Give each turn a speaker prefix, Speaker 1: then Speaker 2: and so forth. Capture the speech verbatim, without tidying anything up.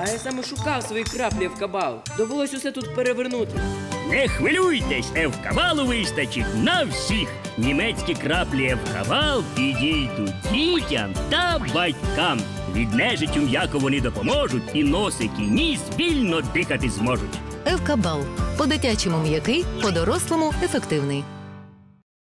Speaker 1: А я саме шукав свої краплі Евкабал. Довелось усе тут перевернути.
Speaker 2: Не хвилюйтесь, Евкабалу вистачить на всіх. Німецькі краплі Евкабал підійдуть дітям та батькам. Від нежиттю м'яко вони допоможуть, і носик, і ніс вільно дихати зможуть.
Speaker 3: Евкабал. По-дитячому м'який, по-дорослому ефективний.